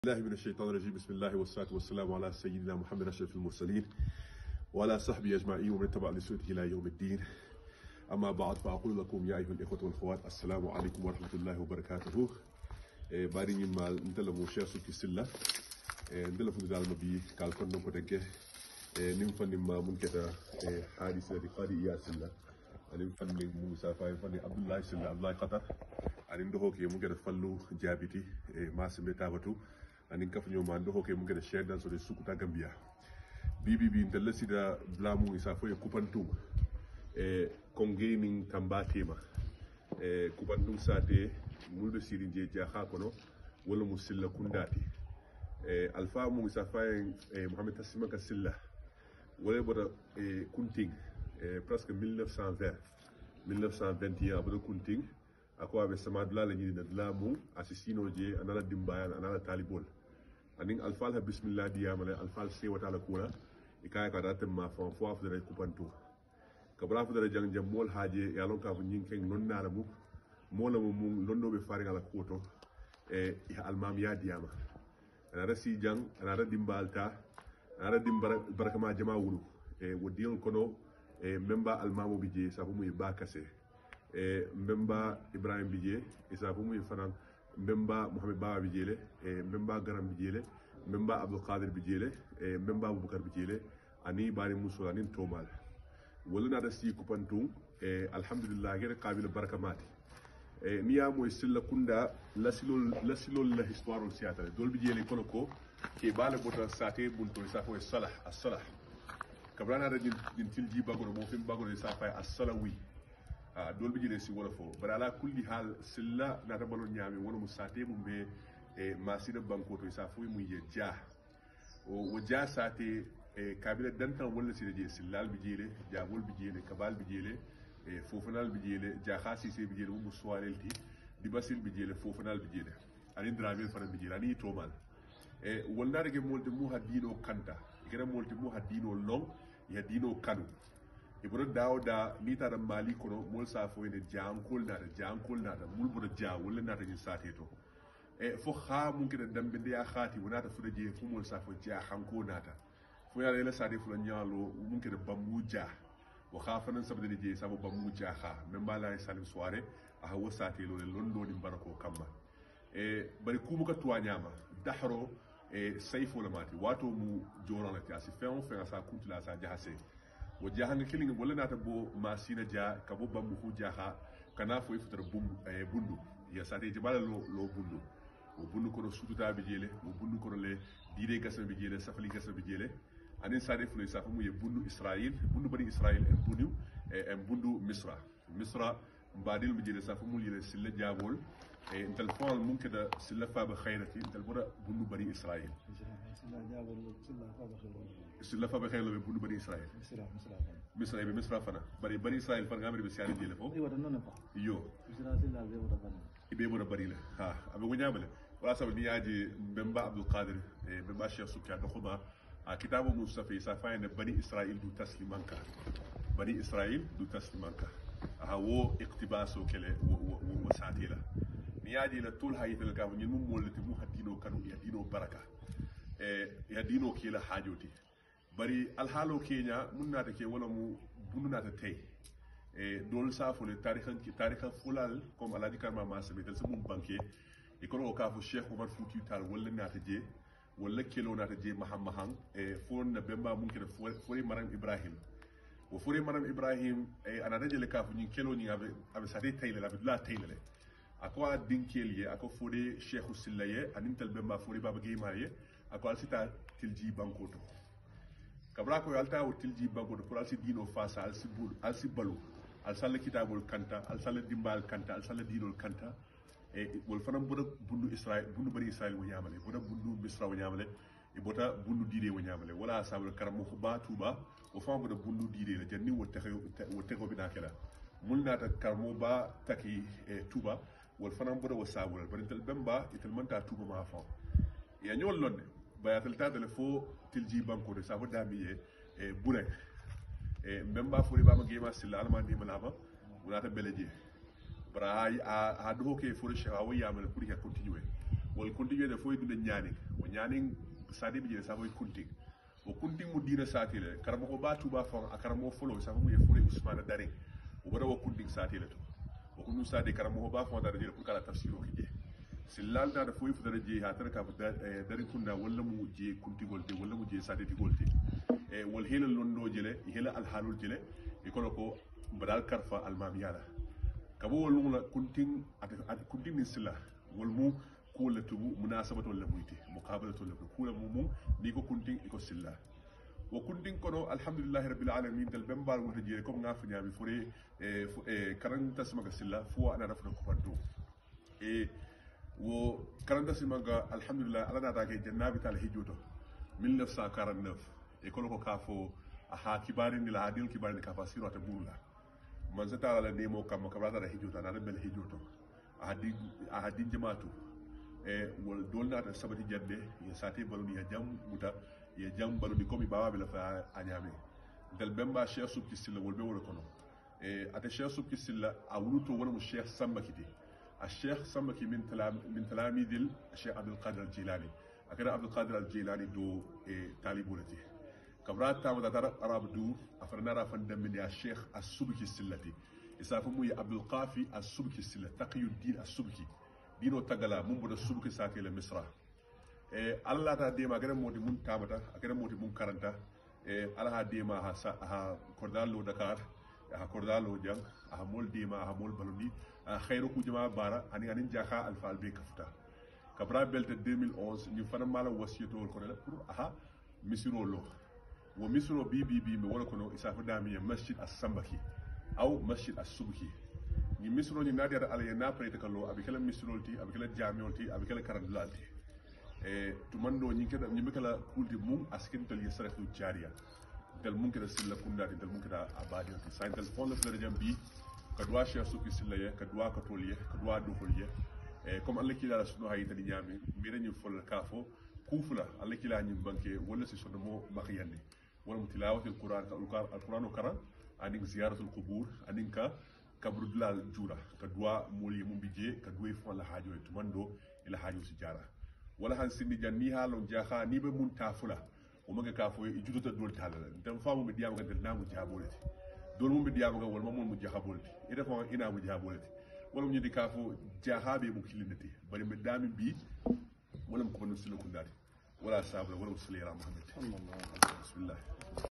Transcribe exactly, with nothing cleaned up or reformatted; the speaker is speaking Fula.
الله من الشيطان الرجيم. بسم الله والصلاة والسلام على سيدنا محمد أشرف المرسلين وعلى صحبه أجمعين ومن تبع لسنته إلى يوم الدين. أما بعد فأقول لكم يا أيها الإخوة والأخوات السلام عليكم ورحمة الله وبركاته. بارين ما نتلم Cheikh Soubky Sylla ندلم في دال مبي كالكون نكو دنك نيم فني ما منكتا حادثة دقاري يا Sylla نيم فني موسى فاي فني عبد الله Sylla عبد الله قطر أنا ندهو كي منكتا فلو جابتي ما سمعت أبتو anin kafa ñoo man do hoke mu ngada share dan so de sukuta Gambia bibi bi ndalla sida blamu isa fo e Koupentoum e kongening tambatema e Koupentoum sate mulbe siri je jaha kono wala mu Sylla kundati e alfa mu isa fa e Mohamed Tassimaka Sylla wala boda e kunting e presque mille neuf cent vingt mille neuf cent vingt et un boda kunting akwa be sama dula la ñi na mu asisino je anala dimbayan anala talibol aning alfal ha bismillah diyamale alfal sewata la kula ikaya ka datem ma fon fo afdere Koupentoum kabra afdere jang jam mol haaje ya lon ka fu nyin ken non nara mu mola mu mu londo be fari ngala koto e ya almam ya diyama ana rasi jang ana ra dimbalta ana ra dimbara barakama jama wulu e wodil kono e memba almamu bije sa fu muy bakase e memba Ibrahim bije isa fu muy fanan memba Mohamed Baba Bijele e memba Garam Bijele memba Abdul Qadir Bijele e memba Abubakar Bijele ani bari musul ani tomal wala na da si Koupentoum e alhamdulillah gere qabil barakamati e niya moy Sylla kunda lasilol lasilol la histoire siata dol Bijele kono ko ke bala bota sate bunto sa fo salah as-salah kabrana da din tilji bagoro mo fim bagoro sa fa as-salawi a dol bijile si wala fo bara ala kulli hal Sylla na ta balon nyami wala musate mum be e masida banko to sa fu mu ye ja o wajja sate e kabila dantan wala si je Sylla al bijile jabol bijile kabal bijile e fofanal bijile ja khasi se bijile mu soirelti di basil bijile fofanal bijile ani dravel fara bijile ani tomal e wonna rege molde mu hadino kanta gere molde mu hadino long ya dino kanu ibro dawda ni tara mali kono mol sa fo ene jankol nata jankol nata mul bodo ja wala nata ni sate to e fo kha mun kida dambe ndiya khati wonata fu je fu mol sa fo ja hanko nata fo yalla la sade fu la nyalo mun kida bamu ja wo kha fanan sabde je sabo bamu ja kha même bala salim soirée a wo sate lo londo ni barako kamba e bari kumu ka tuwa nyama dahro e sayfo la mati wato mu joron la tiasi fe on fe sa kuntula sa jahase wo Diakhanke killing wala nata bo masina ja kabo bambu hu jaha kana fo ifutar bum e bundu ya sate jibala lo lo bundu wo bundu ko sututa be jele wo bundu ko le dire gasam be jele safali gasam be jele anin sade fu sa famu ye bundu Israël bundu bani Israël en bundu e en bundu Misra Misra mbadil be jele sa famu yele Sylla jabol e intel fon mumkin da Sylla fa ba khairati intel bura bundu bani Israël Sylla fa ba khaylo be bundu bani Israël misra misra misra be misra fana bari bani Israël fa ngamri be siane jele fo yo non fa yo misra Sylla be wona bani ibe wona bari la ha abe ko nyamale wala sabu ni yaji memba Abdul Qadir e memba Cheikh Soubky do khuma a kitabu Mustafa sa fa ne bani Israël du taslimanka bani Israël du taslimanka ha wo iqtibaso kele wo wo satila ni yaji la tul hayitel ka ni mum molati mu hadino kanu ya dino baraka e ya dino kila hajoti bari alhalo kenya munnata ke wala mu bununata tay e dol safo le tarikhan ki tarikha fulal comme aladi karma ma sabe tel sum banke e kono ka fu Cheikh Omar Fouti Tal wala nata je wala kelo nata je mahammahan e fon na bemba mun kede fori maram Ibrahim wo fori maram Ibrahim e ana dajele ka fu ni kelo ni ave ave sade tayle la la tayle akwa dinkeliye akwa fori Cheikh Sylla ye anintel bemba fori baba geymaye akwa sita tilji bankoto kabra ko alta o tilji bankoto pour alsi dino fasa alsi bul alsi balu al sala kitabul kanta al sala dimbal kanta al sala dinol kanta e wol fanam boda bundu Israël bundu bari Israël wo nyamale boda bundu Misra wo nyamale e bota bundu dide wo nyamale wala sabul karamo ba tuba o fam boda bundu dide la janni wo taxé wo tego bi nakela mul nata karamo ba taki e tuba wol fanam boda wo sabul bari tel bemba itel manta tuba ma fa ya ñol lonne bayatal tadale fo tilji banko de sabo damiye e bure e memba fo bama gema Sylla alma ni malaba wala ta beleje bara a a do ke fo cheikh awu yamale pour ya continuer wal kunting de foy dum ñaaning o ñaaning sadi bi sa foy kunting o kunting mu dina satile karamo ko batu ba fon akaramo folo sa mu ye fure usmana dare o wara o kunting satile to o kunu sadi karamo ko ba fon dare pour kala tafsiro kije silal da foy fu dare je ha tar ka dare kunda walla mu je kuntigol te walla mu je sadi tigol te e wal hela londo jele hela al halul jele e ko ko badal karfa al mamiyala kabo wala kunting at kunting min sila wal mu kula tubu munasabatu wala muyti muqabalatu wala kula mu ni ko kunting iko silla wa kunting kono alhamdulillah rabbil alamin dal bembal mo tajire ko ngafu nyami fure e karanta smaga silla fu ana rafa ko panto e wo karanta smaga alhamdulillah ala na take jannabi tal hijoto mille neuf cent quarante-neuf e kono ko kafo aha kibarin la hadil kibarin ka fasiro ta burula man zata ala nemo kam kabata da hijoto na bel hijoto ahadi ahadi jamaatu e wol dolna ta sabati jadde ya sate baluni ya jam muta ya jam baluni komi bawa bela fa anyame dal bemba Cheikh Soubky Sylla wol be wala kono e ata Cheikh Soubky Sylla a wuluto wala mu Cheikh Sambakiti a Cheikh Sambaki min talam min talamidil Cheikh Abdul Qadir al-Jilani akara Abdul Qadir al-Jilani do e talibulati kabra tamata tara arab du afarna ra fan dammi ya Cheikh as-Soubky Syllati isafu mu ya Abdul Qafi as-Soubky Sylla taqiyuddin as-Soubky dino tagala mun bodo Soubky sake le misra e alla ta dema gare modi mun tamata gare modi mun karanta e ala ha dema ha sa ha kordalo Dakar ha kordalo jang ha mol dema ha mol baloni khairu ku jama bara ani ani jaka alfa albe kafuta kabra belte deux mille onze ni fana mala wasiyto ko la pour aha misiro lo wo misiro bi bi bi me wala kono isafu dami masjid as-Soubky aw masjid as-Soubky ni misro ni nadia ala ya na prete kallo abikala misrolti abikala jamiolti abikala karandulati e to mando ni keda ni mikala kulti mum askin tal yasratu jariya dal mun keda silla kundati dal mun keda abadi on sa dal fon la jambi kadwa Cheikh Soubky Sylla ye kadwa katoliye kadwa dokolye e comme Allah kila la sunu hayta ni nyami mira ñu fol kafo kufula Allah kila ñu banke wala ci sono mo makiyande wala tilawati alquran alquran karam aning ziyaratul qubur aninka kabrudlal jura kadwa moli mum bije kadwe fo la hajo to mando ila hajo si jara wala han sindi janni halon jaha ni be mun tafula o maga ka fo e judota dol talala dem faamu be diam ga del namu jabolati dol mum be diam ga wal mamon mu jahabolati e defo ina mu jahabolati wala mu di ka fo jahabe mu kilinati bari be dami bi wala mu ko no silo kundati wala sabla wala musliya muhammad bismillah